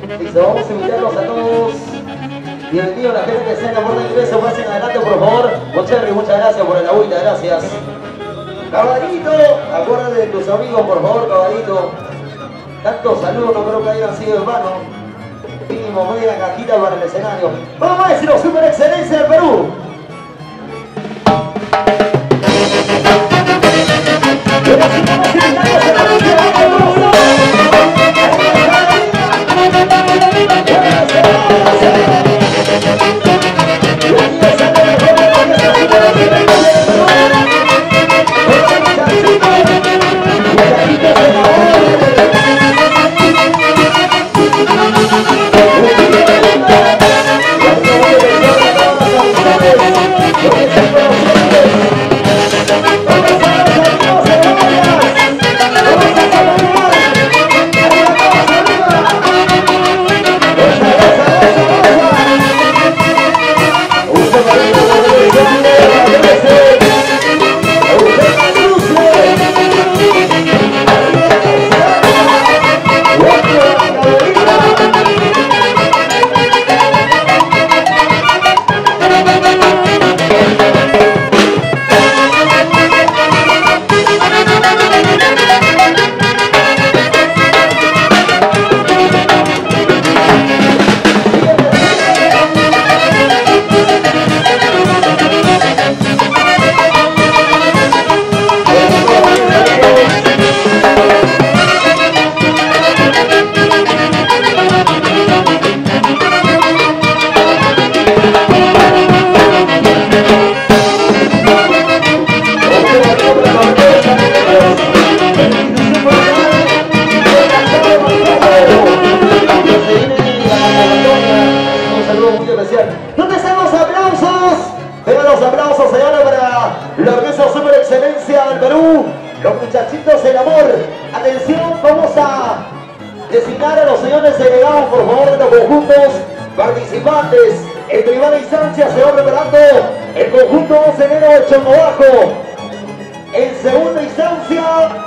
Listo, vamos a invitarlos a todos. Bienvenido a la gente que está en la puerta de ingreso, pasen adelante por favor. Mocherry, muchas gracias por el agüita, gracias. Caballito, acuérdate de tus amigos por favor, caballito. Tantos saludos no creo que hayan sido en vano. Mínimo media cajita para el escenario. Vamos a decirlo, super excelencia del Perú. En primera instancia se va preparando el conjunto ocenero de Chongobajo. En segunda instancia,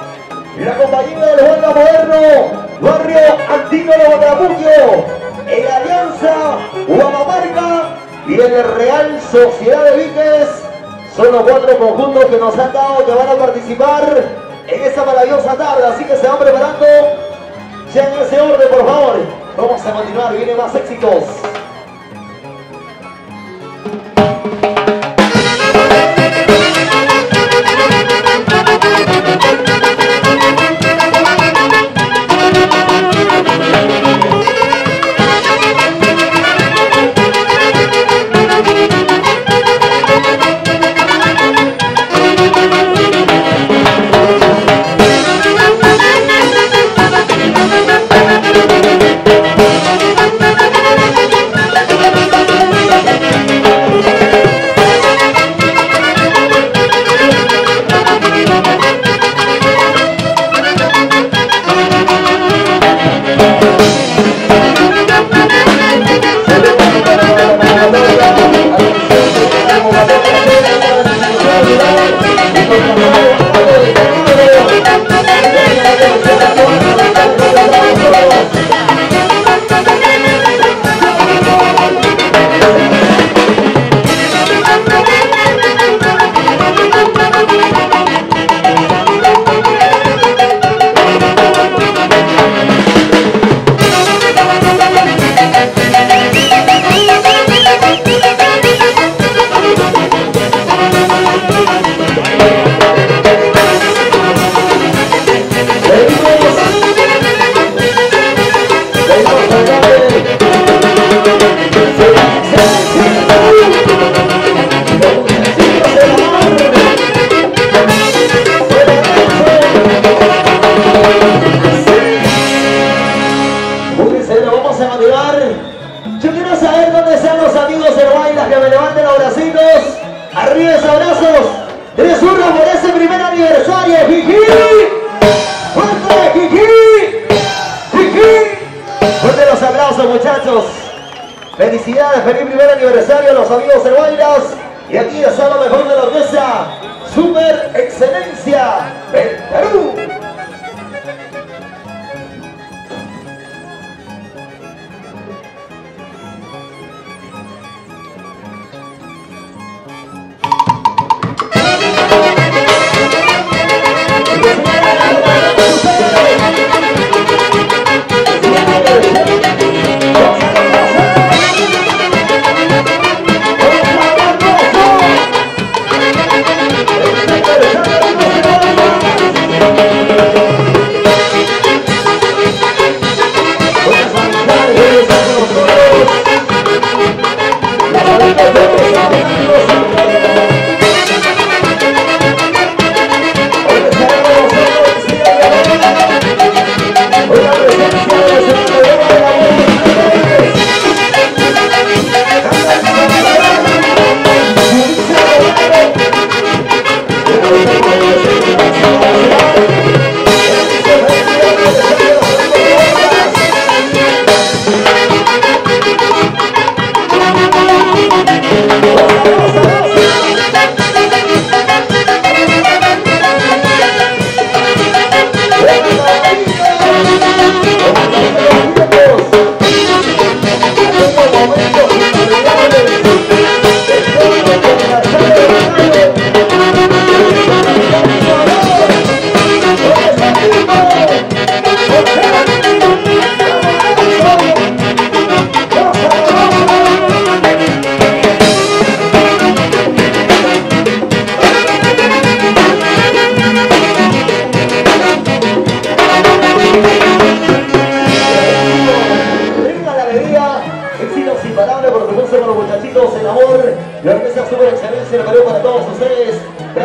la compañía del Huelga Moderno, Barrio Antiguo de Guatapuquio, en Alianza Guamamarca y en el Real Sociedad de Víquez. Son los 4 conjuntos que nos han dado que van a participar en esta maravillosa tarde. Así que se van preparando ya en ese orden, por favor. Vamos a continuar, vienen más éxitos. Felicidades, feliz primer aniversario a los amigos de Guayras. Y aquí está lo mejor de la orquesta, Super Excelencia del Perú.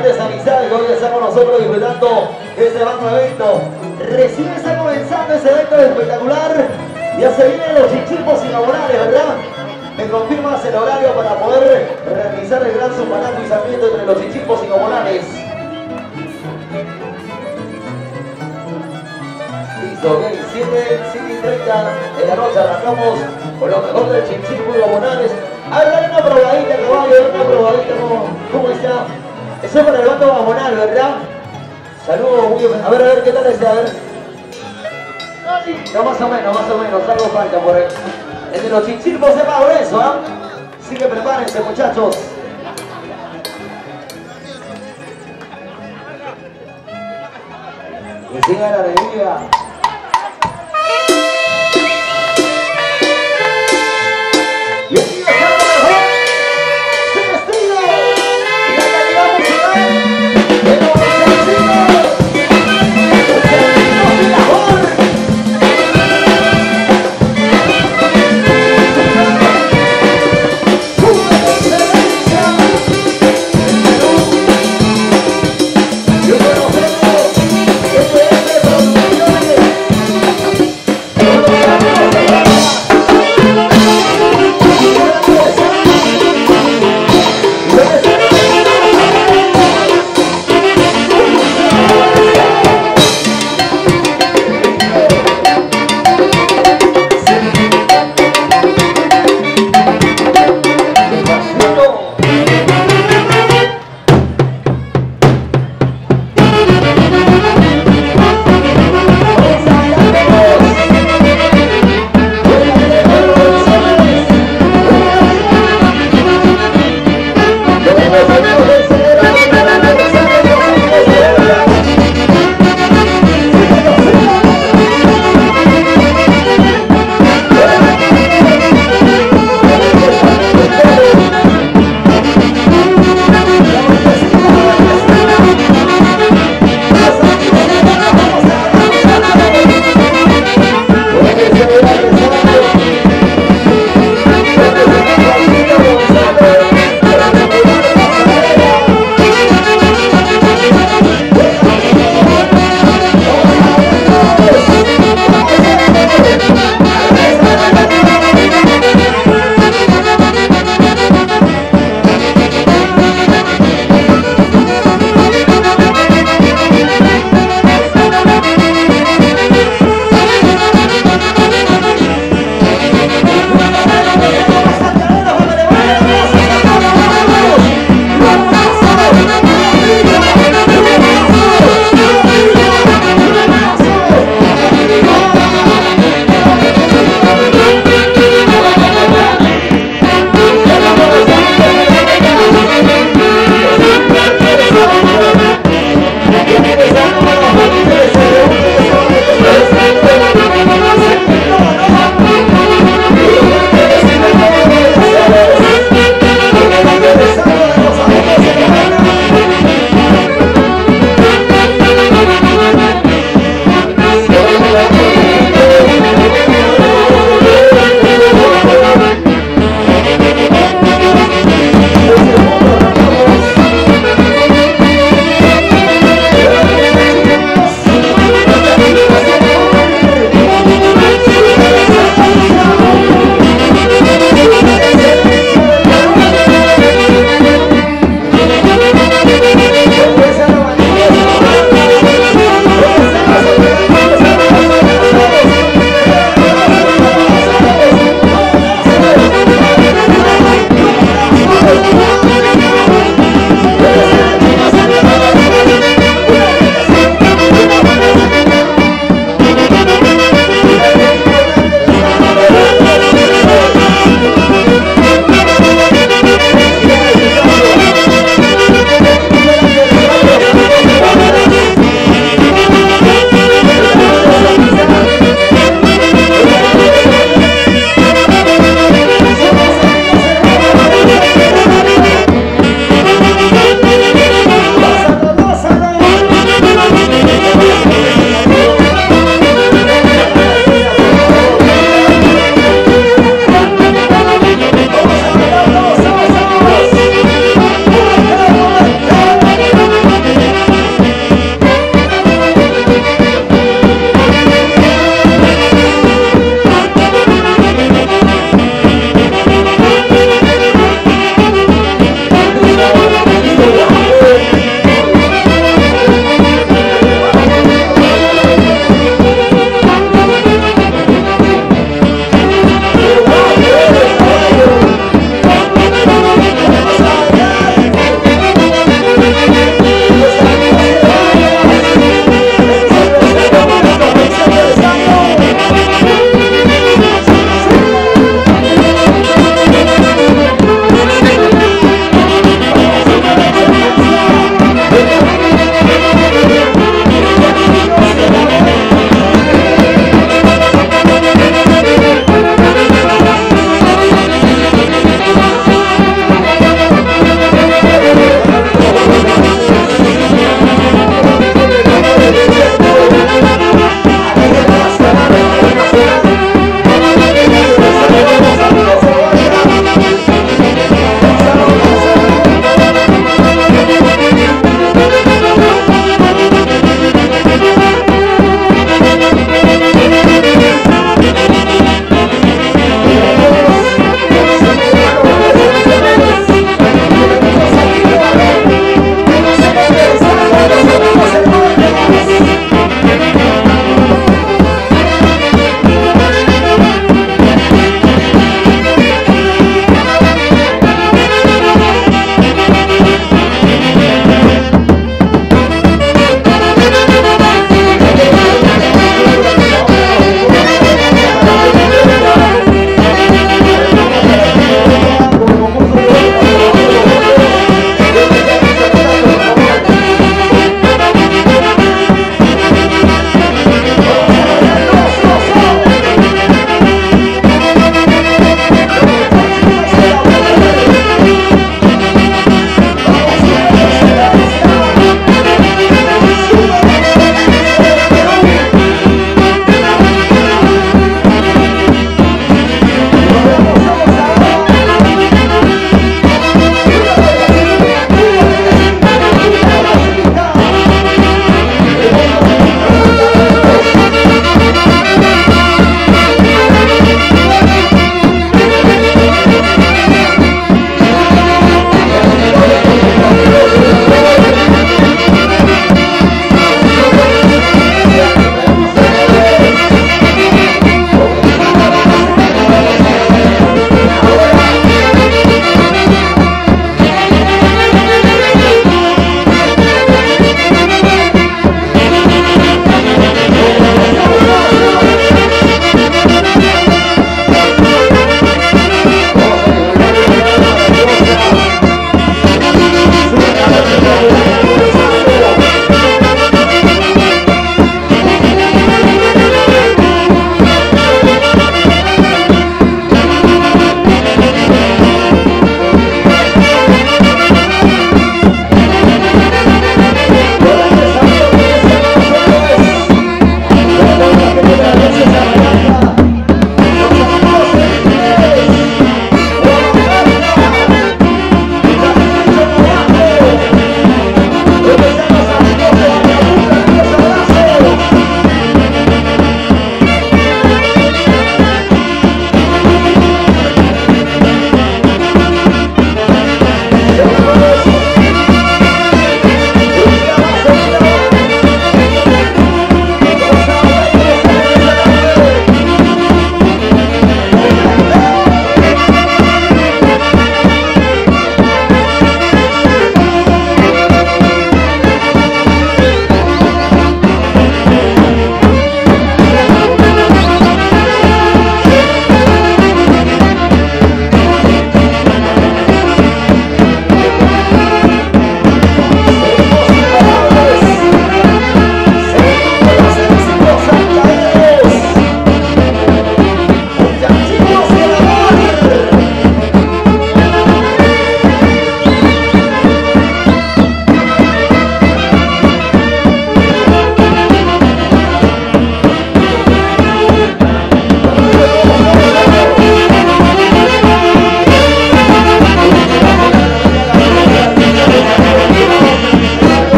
grandes amistades que hoy estamos nosotros disfrutando de este magno evento. Recién está comenzando ese evento espectacular. Ya se vienen los chichipos inaugurales, ¿verdad? ¿Me confirmas el horario para poder realizar el gran submanatizamiento entre los chichipos inaugurales? Listo, ok, 7:30 de la noche arrancamos con lo mejor del chichipo inaugurales. A ver, dale una probadita, caballo, una probadita, ¿cómo está? Eso es para el bando vamonal, ¿verdad? Saludos, muy bien. A ver, ¿qué tal está? A ver. No, más o menos, algo falta por ahí. El de los chichipos es más grueso, ¿ah? Así que prepárense, muchachos. Que siga la alegría. Y aquí está lo mejor, sin estilo, y la calidad musical de los chancinos de la Jor. Yo conozco, este es de producciones.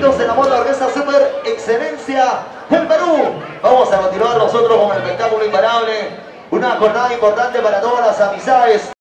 Invictos en la moda orquesta super excelencia del Perú. Vamos a continuar nosotros con el espectáculo imparable. Una jornada importante para todas las amistades.